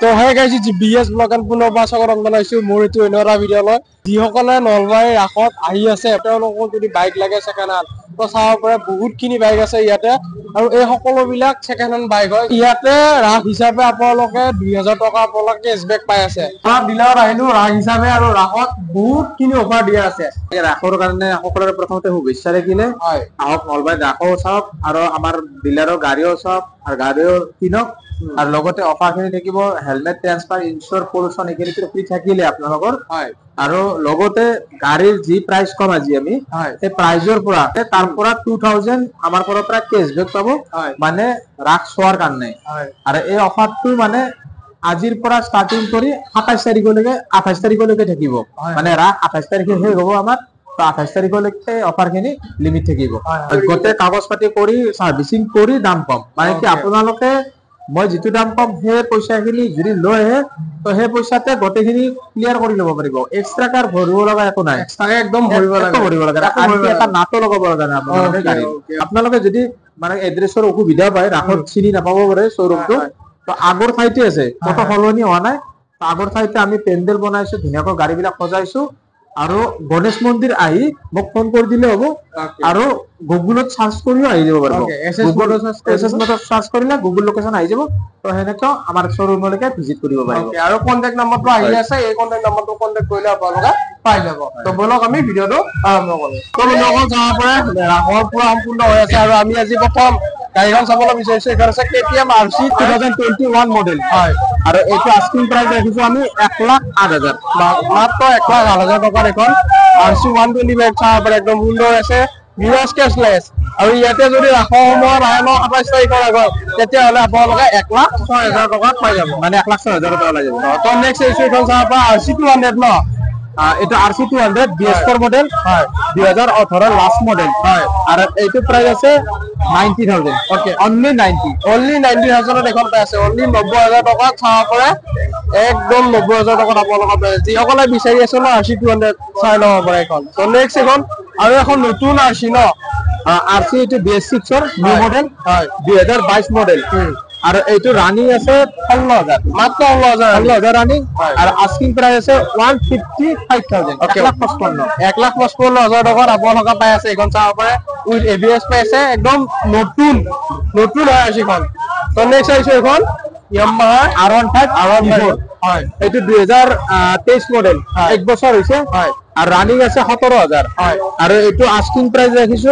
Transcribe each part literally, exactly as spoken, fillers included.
তো হে গাইছি জিবিএস ব্লগ এন্ড পুনৰ বাছকৰণ বনাইছো মোৰ এটো এনৰা ভিডিঅ লৈ যিসকলে নলবাৰী ৰাখত আহি আছে তেওঁলোকক যদি বাইক লাগে সেকেন্ড হ্যান্ড তো চাব পাৰে বহুতখিনি বাইক আছে ইয়াতে আৰু এই সকলো বিলাক সেকেন্ড হ্যান্ড বাইক হয় ইয়াতে ৰাখ হিচাপে আপোনালোকে দুই হাজাৰ টকা আপোনালোকে কেছবেক পাই আছে আমাৰ ডিলাৰ আহিলো ৰাখ হিচাপে আৰু ৰাখত বহুতখিনি অফাৰ দিয়া আছে এই ৰাখৰ কাৰণে সকলোৰে প্ৰথমতে শুভেচ্ছা থাকিলে হয় আহক নলবাৰী ৰাখো চাওক আৰু আমাৰ ডিলাৰৰ গাড়ীও চাওক আৰু গাড়ীও কিনক আৰু লগতে অফাৰখিনি থাকিব হেলমেট ট্ৰান্সফাৰ ইনস্যুৰ পলিউশন এখিনি ফ্ৰী থাকিলে আপোনালোকৰ হয় আৰু লগতে গাড়ীৰ যি প্ৰাইস কম আজি আমি এই প্ৰাইজৰ পৰা তাৰ পৰা দুই হাজাৰ আমাৰ পৰা পৰা কেছবেক পাব মানে ৰাখ চোৱাৰ কাৰণে আৰু এই অফাৰটো মানে আজিৰ পৰা ষ্টাৰ্টিং কৰি সাতাইশ তাৰিখলৈকে আঠাইশ তাৰিখলৈকে থাকিব মানে ৰাখ আঠাইশ তাৰিখে শেষ হ'ব আমাৰ তো আঠাইশ তাৰিখলৈকে অফাৰখিনি লিমিট থাকিব গোটেই কাগজ পাতি কৰি সাৰ্ভিসিং কৰি দাম কম মানে কি আপোনালোকে মই যেটো দাম কম হে পইচাখিনি যদি লৈ আহে তো হে পইচাতে গোটেইখিনি ক্লিয়াৰ কৰি ল'ব পাৰিব এক্সট্ৰা কাৰ ভৰিব লগা একো নাই এক্সট্ৰা একদম ভৰিব লগা ভৰিব লগা আৰু এটা নাটো লগাব লগা নাই আপোনালোকে গাড়ী আপোনালোকে যদি মানে এড্ৰেছৰ অসুবিধা পায় ৰাখত চিনি নাপাব পাৰে শ্বৰুমটো তো আগৰ ঠাইতে আছে কত সলনি হোৱা নাই আগৰ ঠাইতে আমি পেন্ডেল বনাইছো ধুনীয়াকৈ গাড়ী বিলাক সজাইছো আৰু গণেশ মন্দিৰ আহি মোক ফোন কৰি দিলে হ'ব আৰু গুগলত সার্চ কৰিও আহি যাব পাৰিব গুগলত এসএস মোটৰ সার্চ কৰিলে গুগল লোকেশন আহি যাব তো হেনেকৈ আমাৰ শ্বৰুমলৈকে ভিজিট কৰিব পাৰিব আৰু কন্টাক্ট নম্বৰটো আহি আছে এই কন্টাক্ট নম্বৰটো কন্টাক্ট কৰিলে আপোনালোকে পাই যাব তো বলক আমি ভিডিঅটো আৰম্ভ কৰো তো লগৰ যাব পাৰে ৰাখৰ পুৰা সম্পূৰ্ণ হৈ আছে আৰু আমি আজি প্ৰথম গাড়ীখন চাবলৈ বিচাৰিছো এখান আছে কেটিএম আৰসি দুই হাজাৰ একুশ মডেল হয় আৰু এইটো আস্কিং প্ৰাইস ৰাখিছো আমি এক লাখ আঠ হাজাৰ মাত্ৰ এক লাখ আঠ হাজাৰ টকাৰ এখন আৰসি এক দুই ফাইভ চাব পাৰে একদম সুন্দৰ আছে ভিউয়ার্স কেশলেস আৰু ইয়াতে যদি ৰাখৰ সময়ত আহে ন সাতাইশ তাৰিখৰ আগত তেতিয়াহ'লে আপোনালোকে এক লাখ ছয় হাজাৰ টকাত পাই যাব মানে এক লাখ ছয় হাজাৰ টকা লাগি যাব তো নেক্সট ইছ্যু এখন চাব পাৰে আৰসি দুই হাজাৰ ন এটা আরসি দুই হাজার বিএস ফোর মডেল হয় দুই হাজার আঠারো লাস্ট মডেল হয় আর এইটো প্রাইস আছে নব্বই হাজার ওকে অনলি নব্বই অনলি নব্বই হাজার এখন পাই আছে অনলি নব্বই হাজাৰ টকা চাব পাৰে একদম নব্বই হাজাৰ টকাত আপোনালোকে পাই যিসকলে বিচাৰি আছে ন আৰসি দুই হাজাৰ চাই ল'ব পাৰে এখন তো নেক্সট এখন আৰু এখন নতুন আৰসি ন আরসি এইটো বিএস সিক্স এর নিউ মডেল হয় দুই হাজার বাইশ মডেল আর এইটো রানিং আছে ষোল্ল হাজার মাত্ৰ ষোল্ল হাজাৰ ষোল্ল হাজার রানিং আর আস্কিং প্রাইস আছে ওয়ান ফিফটি ফাইভ থাউজেন্ড এক লাখ পঁচপন্ন এক লাখ পঁচপন্ন হাজাৰ টকাত আপোনালোকে পাই আছে এইখন চাব পাৰে উইথ এবিএস পাই আছে একদম নতুন নতুন হয় আৰসিখন তো নেক্সট আহিছে এইখন Yamaha R one five R one five হয় এইটো দুই হাজার তেইশ মডেল এক বছর হয়েছে হয় আর রানিং আছে সতেরো হাজার হয় আর এইটো আস্কিং প্রাইস রাখিছো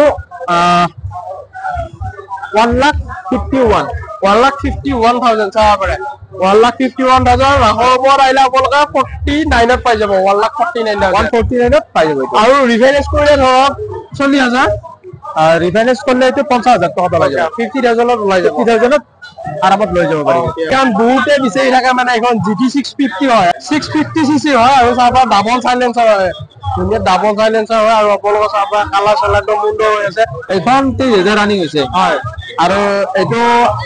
one lakh fifty one one lakh fifty one thousand চাব পাৰে one lakh fifty one thousand ৰাখৰ ওপৰত আহিলে আপোনালোকে ফৰ্টি নাইনত পাই যাব one lakh forty nine one forty নাইনত পাই যাব আৰু ৰিফাইনেন্স কৰিলে ধৰক চল্লিছ হাজাৰ ৰিফাইনেন্স কৰিলে এইটো পঞ্চাছ হাজাৰ টকা ওলাই যাব ফিফটি থাউজেণ্ডত ওলাই যাব ফিফটি থাউজেণ্ডত আৰামত লৈ যাব পাৰিব কাৰণ বহুতে বিচাৰি থাকে মানে এখন জি টি ছিক্স ফিফটি হয় ছিক্স ফিফটি চি চি হয় আৰু চাব পৰা ডাবল চাইলেঞ্চাৰ হয় ধুনীয়া ডাবল চাইলেঞ্চাৰ হয় আৰু আপোনালোকৰ চাব পৰা কালাৰ চালাৰ একদম সুন্দৰ হৈ আছে এইখন তেইছ হাজাৰ ৰানিং হৈছে হয় আৰু এইটো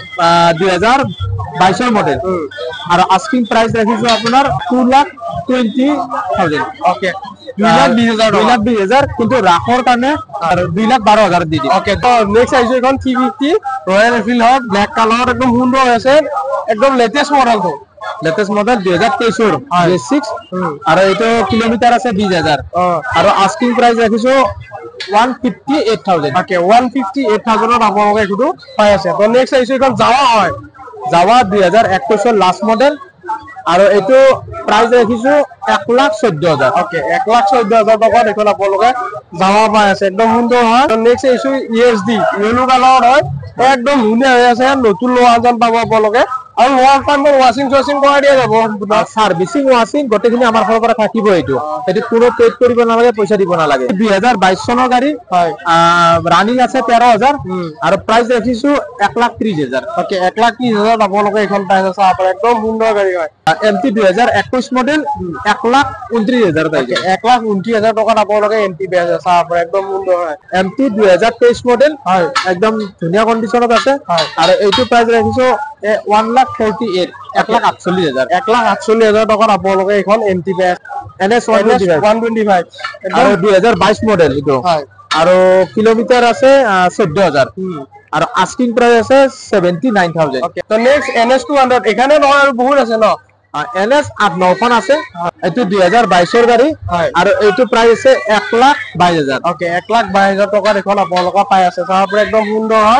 দুই হাজাৰ বাইশৰ মডেল আৰু আস্কিং প্ৰাইস ৰাখিছো আপোনাৰ two lakh twenty thousand okay দুই লাখ বিশ হাজাৰ দুই লাখ বিশ হাজাৰ কিন্তু ৰাখৰ কাৰণে আৰু দুই লাখ বাৰ হাজাৰ দি দিম ওকে তো নেক্সট আহিছে এখন থ্ৰী ফিফটি ৰয়েল এনফিল্ড হয় ব্লেক কালাৰত একদম সুন্দৰ হৈ আছে একদম লেটেষ্ট মডেলটো লেটেষ্ট মডেল দুই হাজাৰ তেইছৰ বিএস সিক্স আৰু এইটো কিলোমিটাৰ আছে বিশ হাজাৰ আৰু আস্কিং প্ৰাইস ৰাখিছো one fifty eight thousand okay one fifty eight থাউজেণ্ডত আপোনালোকে এইটো পাই আছে তো নেক্সট আহিছে এখন জাৱা হয় জাৱা দুই হাজাৰ একৈছৰ লাষ্ট মডেল আৰু এইটো প্ৰাইস ৰাখিছো এক লাখ চৈধ্য হাজাৰ ওকে এক লাখ চৈধ্য হাজাৰ টকাত এইখন আপোনালোকে জাৱা পাই আছে একদম সুন্দৰ হয় নেক্সট আহিছো ই এছ ডি য়েলো কালাৰত হয় একদম ধুনীয়া হৈ আছে নতুন লোৱা যেন পাব আপোনালোকে আৰু লোৱাৰ টাইমত ৱাচিং চৱাচিং কৰাই দিয়া যাব সাৰ্ভিসিং ৱাচিং গোটেইখিনি আমাৰ ফালৰ পৰা থাকিব এইটো এইটো কোনো পেড কৰিব নালাগে পইচা দিব নালাগে দুই হাজাৰ বাইশ চনৰ গাড়ী হয় ৰানিং আছে তেৰ হাজাৰ আৰু প্ৰাইস ৰাখিছো এক লাখ ত্ৰিশ হাজাৰ ওকে এক লাখ ত্ৰিশ হাজাৰত আপোনালোকে এইখন পাই আছে চাব পাৰে একদম সুন্দৰ গাড়ী হয় এম টি দুই হাজাৰ একৈশ মডেল এক লাখ ঊনত্ৰিশ হাজাৰ এক লাখ ঊনত্ৰিশ হাজাৰ টকাত আপোনালোকে এম টি পাই আছে চাব পাৰে একদম সুন্দৰ হয় এম টি দুই হাজাৰ তেইশ মডেল হয় একদম ধুনীয়া কণ্ডিশ্যনত আছে আৰু এইটো প্ৰাইস ৰাখিছো ওৱান লাখ ফৰ্টি এইট এক লাখ আঠচল্লিশ হাজাৰ এক লাখ আঠচল্লিশ হাজাৰ টকাত আপোনালোকে এইখন এম টি পাই N S one twenty five আৰু দুই হাজাৰ বাইশ মডেল এইটো হয় আৰু কিলোমিটাৰ আছে চৈধ্য হাজাৰ আৰু আস্কিং প্ৰাইস আছে সেভেন্টি নাইন থাউজেণ্ড তো next N S two hundred এখানে নহয় আৰু বহুত আছে ন এন এছ আঠ নখন আছে, এইটো দুই হাজাৰ বাইশৰ গাড়ী আৰু এইটো প্ৰাইচ আছে এক লাখ বাইশ হাজাৰ। ওকে এক লাখ বাইশ হাজাৰ টকাত এখন আপোনালোকে পাই আছে, চাব পাৰে একদম সুন্দৰ হয়।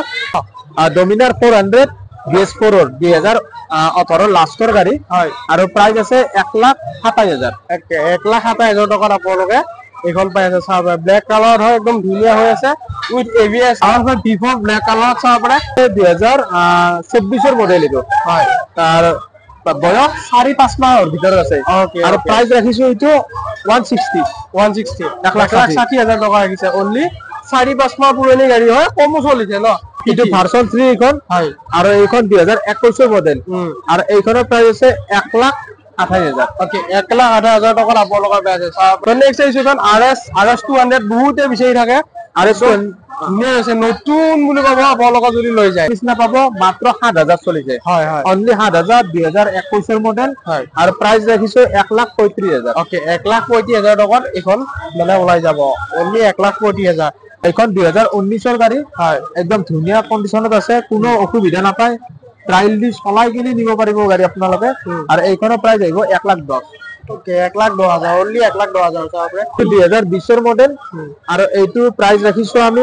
Dominar four hundred B S ফ'ৰৰ দুই হাজাৰ ওঠৰ লাষ্টৰ গাড়ী হয় আৰু প্ৰাইচ আছে এক লাখ সাতাইশ হাজাৰ। এক লাখ সাতাইশ হাজাৰ টকাত আপোনালোকে এইখন পাই আছে, চাব পাৰে ব্লেক কালাৰত হয়, একদম ধুনীয়া হৈ আছে উইথ এ বি এছ। আমাৰ বিফৰ ব্লেক কালাৰত চাব পাৰে দুই হাজাৰ চৌব্বিছৰ মডেল এইটো হয়, তাৰ বয়স চাৰি পাঁচ মাহৰ ভিতৰত আছে আৰু প্ৰাইচ ৰাখিছো এইটো ওৱান ছিক্সটি ওৱান ছিক্সটি এক লাখ ষাঠি হাজাৰ টকা ৰাখিছে। অনলি চাৰি পাঁচ মাহ পুৰণি গাড়ী হয়, কমো চলিছে ন। এইটো ভাৰ্চন থ্ৰী এইখন হয় আৰু এইখন দুই হাজাৰ একৈশৰ মডেল আৰু এইখনৰ প্ৰাইচ আছে এক লাখ আঠাইছ হাজাৰ। ওকে এক লাখ আঠাইছ হাজাৰ টকাত আপোনালোকৰ পাই আছে। নেক্সট আহিছে এইখন R S R S two hundred বহুতে বিচাৰি থাকে, আৰ এছ ধুনীয়া হৈছে, নতুন বুলি ক'ব আপোনালোকে যদি লৈ যায় নিচিনা পাব, মাত্ৰ সাত হাজাৰ চলিছে। হয় হয় অনলি সাত হাজাৰ দুই হাজাৰ একৈশৰ মডেল হয় আৰু প্ৰাইচ ৰাখিছো এক লাখ পঁয়ত্ৰিশ হাজাৰ। ওকে এক লাখ পঁয়ত্ৰিশ হাজাৰ টকাত এইখন মানে ওলাই যাব, অনলি এক লাখ পঁয়ত্ৰিশ হাজাৰ। এইখন দুই হাজাৰ ঊনৈশৰ গাড়ী হয়, একদম ধুনীয়া কণ্ডিশ্যনত আছে, কোনো অসুবিধা নাপায়, ট্ৰায়েল দি চলাই কিনি নিব পাৰিব গাড়ী আপোনালোকে। আৰু এইখনৰ প্ৰাইচ আহিব এক লাখ দহ। ওকে এক লাখ দহ হাজাৰ, অনলি এক লাখ দহ হাজাৰ দুই হাজাৰ বিশৰ মডেল আৰু এইটো প্ৰাইচ ৰাখিছো আমি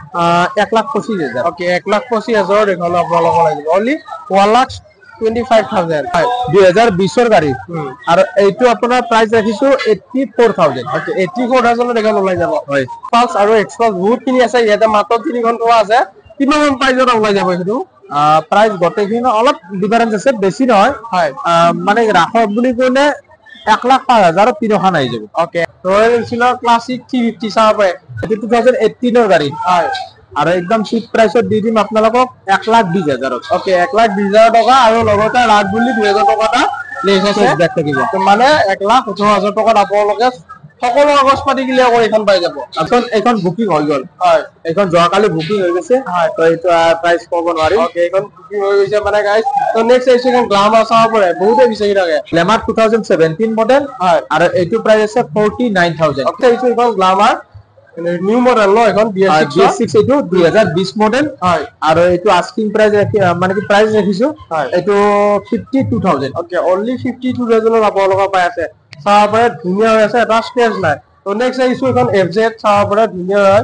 এক লাখ পঁচিছ হাজাৰ। ওকে এক লাখ পঁচিছ হাজাৰত এইখন আপোনালোকৰ লাগিব, only one lakh twenty five thousand. দুই হাজাৰ বিশৰ গাড়ী আৰু এইটো আপোনাৰ প্ৰাইচ ৰাখিছো eighty four thousand. Eighty four থাউজেণ্ডত এইখন ওলাই যাব। হয় পালছ আৰু এক্সপালছ বহুতখিনি আছে, ইয়াতে মাত্ৰ তিনিখন থোৱা আছে। কিমান প্ৰাইজত ওলাই যাব সেইটো? প্ৰাইচ গোটেইখিনি অলপ ডিফাৰেঞ্চ আছে, বেছি নহয়। হয় মানে ৰাসত বুলি ক'লে এক লাখ পাঁচ হাজাৰত তিনিখন আহি যাব। ওকে ৰয়েল এনফিল্ডৰ ক্লাছিক থ্ৰী ফিফটি চাব পাৰে, এইটো টু থাউজেণ্ড এইটিনৰ গাড়ী হয় আৰু একদম চিপ প্ৰাইচত দি দিম আপোনালোকক এক লাখ বিশ হাজাৰত। ওকে এক লাখ বিশ হাজাৰ টকা আৰু লগতে ৰাগ বুলি দুই হাজাৰ টকা এটা বেক থাকিব, মানে এক লাখ ওঠৰ হাজাৰ টকাত আপোনালোকে সকলো কাগজ পাতি ক্লিয়াৰ কৰি এইখন পাই যাব। এখন এইখন বুকিং হৈ গ'ল, হয় এইখন যোৱাকালি বুকিং হৈ গৈছে, হয় তো এইটো প্ৰাইচ ক'ব নোৱাৰিম। ওকে এইখন বুকিং হৈ গৈছে মানে গাইজ। তো নেক্সট আহিছে এখন গ্লামাৰ চাব পাৰে, বহুতে বিচাৰি থাকে, Glamour two thousand seventeen model হয় আৰু এইটো প্ৰাইচ আছে ফৰ্টি নাইন থাউজেণ্ড। ওকে এইটো এখন গ্লামাৰ নিউ মডেল ন, এখন বি এছ ছিক্স এইটো দুই হাজাৰ বিশ মডেল হয় আৰু এইটো আস্কিং প্ৰাইচ মানে কি প্ৰাইচ ৰাখিছো এইটো fifty two thousand. Okay only fifty two থাউজেণ্ডত আপোনালোকৰ পাই আছে, চাব পাৰে ধুনীয়া হৈ আছে, এটা স্ক্ৰেচ নাই। তো নেক্সট আহিছো এখন এফ জেড চাব পাৰে, ধুনীয়া হয়,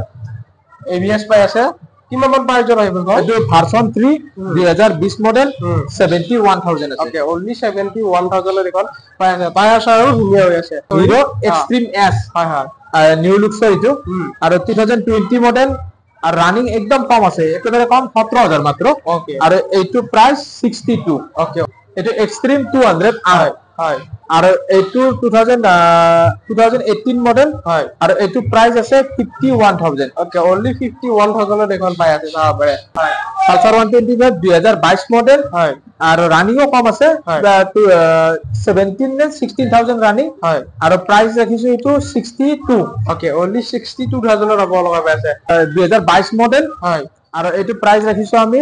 এ বি এছ পাই আছে। কিমান মান প্ৰাইজত আহিব? এইটো ভাৰ্চন থ্ৰী দুই হাজাৰ বিশ মডেল ছেভেন্টি ওৱান থাউজেণ্ড আছে। ওকে অনলি ছেভেন্টি ওৱান থাউজেণ্ডত এখন পাই আছে, টায়াৰ চায়াৰো ধুনীয়া হৈ আছে। হিৰো এক্সট্ৰিম এছ হয় হয় নিউ লুকছৰ এইটো আৰু টু থাউজেণ্ড টুৱেণ্টি মডেল আৰু ৰানিং একদম কম আছে, একেবাৰে কম সোতৰ হাজাৰ মাত্ৰ। ওকে আৰু এইটো প্ৰাইচ ছিক্সটি টু। ওকে এইটো এক্সট্ৰিম টু হাণ্ড্ৰেড হয় হয় আৰু এইটো two thousand two thousand eighteen model হয় আৰু এইটো প্ৰাইচ আছে fifty one thousand. Okay only fifty one থাউজেণ্ডত এখন পাই আছে, চাব পাৰে। পালচাৰ ওৱান টুৱেণ্টি ফাইভ দুই হাজাৰ বাইশ মডেল হয় আৰু ৰানিঙো কম আছে, ছেভেনটিন নে ছিক্সটিন থাউজেণ্ড ৰানিং হয় আৰু প্ৰাইচ ৰাখিছো এইটো sixty two. Okay only sixty two থাউজেণ্ডত আপোনালোকৰ পাই আছে, দুই হাজাৰ বাইশ মডেল হয় আৰু এইটো প্ৰাইচ ৰাখিছো আমি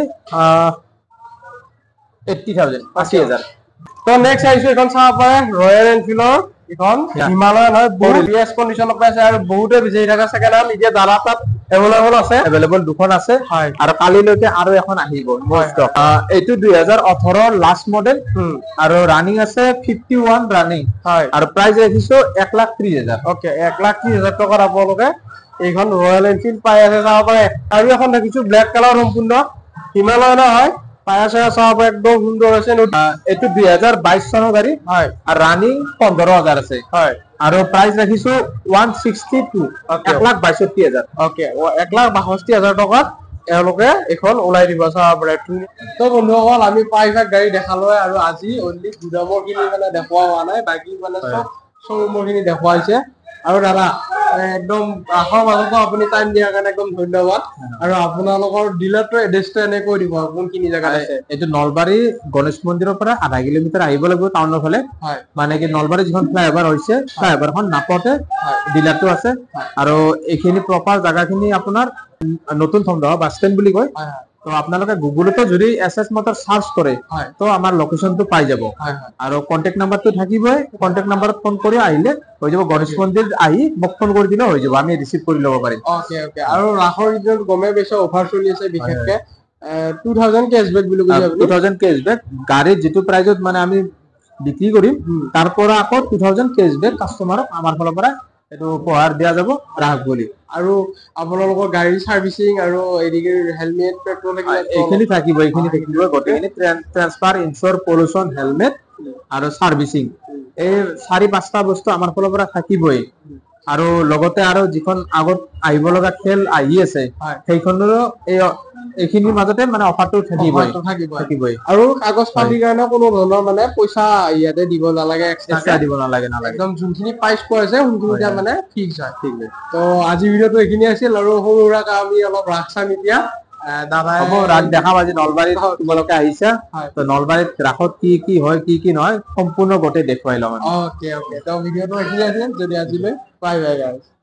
এইট্টি থাউজেণ্ড, আশী হাজাৰ। তো নেক্সট আহিছো এখন চাব পাৰে ৰয়েল এনফিল্ডৰ এখন হিমালয়ান হয়, বহুত বেষ্ট কণ্ডিশ্যনত পাইছে আৰু বহুতে বিচাৰি থাকে ছেকেণ্ড হেণ্ড। এতিয়া দাদা তাত এভেইলেবল আছে, এভেইলেবল দুখন আছে হয় আৰু কালিলৈকে আৰু এখন আহিব। এইটো দুই হাজাৰ ওঠৰৰ লাষ্ট মডেল আৰু ৰানিং আছে ফিফটি ওৱান ৰানিং হয় আৰু প্ৰাইচ ৰাখিছো এক লাখ ত্ৰিশ হাজাৰ। ওকে এক লাখ ত্ৰিশ হাজাৰ টকাত আপোনালোকে এইখন ৰয়েল এনফিল্ড পাই আছে, চাব পাৰে। আৰু এখন দেখিছো ব্লেক কালাৰ সম্পূৰ্ণ হিমালয়ানৰ হয়, টায়াৰ চায়াৰ চাব পাৰে একদম সুন্দৰ হৈছে। এইটো দুই হাজাৰ বাইশ চনৰ গাড়ী হয় আৰু ৰানিং পোন্ধৰ হাজাৰ আছে হয় আৰু প্ৰাইচ ৰাখিছো ওৱান ছিক্সটি টু, এক লাখ বাষষ্ঠি হাজাৰ। ওকে এক লাখ বাষষ্ঠি হাজাৰ টকাত এওঁলোকে এইখন ওলাই দিব, চাব পাৰে। তো বন্ধুসকল আমি প্ৰায়ভাগ গাড়ী দেখালো আৰু আজি অনলি গুদামৰ খিনি মানে দেখুওৱা হোৱা নাই, বাকী মানে চব শ্বৰুমৰ খিনি দেখুওৱা হৈছে। আৰু দাদা একদম আহৰ মাজতো আপুনি টাইম দিয়াৰ কাৰণে একদম ধন্যবাদ। আৰু আপোনালোকৰ ডিলাৰটোৰ এড্ৰেছটো এনে কৈ দিব কোনখিনি জেগাত আছে? এইটো নলবাৰী গণেশ মন্দিৰৰ পৰা আধা কিলোমিটাৰ আহিব লাগিব টাউনৰ ফালে, মানে কি নলবাৰী যিখন ফ্লাইঅভাৰ হৈছে ফ্লাইঅভাৰখন নাপতে ডিলাৰটো আছে। আৰু এইখিনি প্ৰপাৰ জেগাখিনি আপোনাৰ নতুন থমদহ বাছ ষ্টেণ্ড বুলি কয়। তো আপোনালোকে গুগলতো যদি এছ এছ মটৰ চাৰ্চ কৰে তো আমাৰ লোকেশ্যনটো পাই যাব আৰু কণ্টেক্ট নাম্বাৰটো থাকিবই, কণ্টেক্ট নাম্বাৰত ফোন কৰি আহিলে হৈ যাব। গণেশ মন্দিৰ আহি মোক ফোন কৰি দিলে হৈ যাব, আমি ৰিচিভ কৰি ল'ব পাৰিম। ওকে ওকে আৰু ৰাসৰ দিনত গমে পাইছে অফাৰ চলি আছে, বিশেষকে টু থাউজেণ্ড কেছবেক বুলি কৈছে, টু থাউজেণ্ড কেছবেক গাড়ীৰ যিটো প্ৰাইজত মানে আমি বিক্ৰী কৰিম তাৰ পৰা আকৌ টু থাউজেণ্ড কেছবেক কাষ্টমাৰক আমাৰ ফালৰ পৰা এইটো উপহাৰ দিয়া যাব গ্ৰাহক বুলি। আৰু আপোনালোকৰ গাড়ী সাৰ্ভিসিং আৰু এদিকে হেলমেট পেট্ৰল এইখিনি থাকিব এইখিনি থাকিব গোটেইখিনি ট্ৰান্সফাৰ ইনস্যুৰ পলিউশ্যন হেলমেট আৰু সাৰ্ভিসিং এই চাৰি পাঁচটা বস্তু আমাৰ ফালৰ পৰা থাকিবই। আৰু লগতে আৰু যিখন আগত আহিব লগা খেল আহি আছে সেইখনৰো এই এইখিনিৰ মাজতে মানে অফাৰটো থাকিবই থাকিবই। আৰু কাগজ পাতিৰ কাৰণে কোনো ধৰণৰ মানে পইচা ইয়াতে দিব নালাগে, এক্সট্ৰা দিব নালাগে নালাগে একদম যোনখিনি প্ৰাইচ কৈ আছে সোনখিনি মানে ফিক্স হয়। ঠিক আছে, তো আজি ভিডিঅ'টো এইখিনি আছিল আৰু সৰু সুৰাকে আমি অলপ ৰাস চাম এতিয়া। দাদাই হ'ব ৰাস দেখাম আজি নলবাৰীত তোমালোকে আহিছা তো নলবাৰীত ৰাসত কি কি হয় কি কি নহয় সম্পূৰ্ণ গোটেই দেখুৱাই লম। ওকে ওকে, তো ভিডিঅ'টো এইখিনি আছিল, যদি আজিলৈ বাই বাই গাইজ।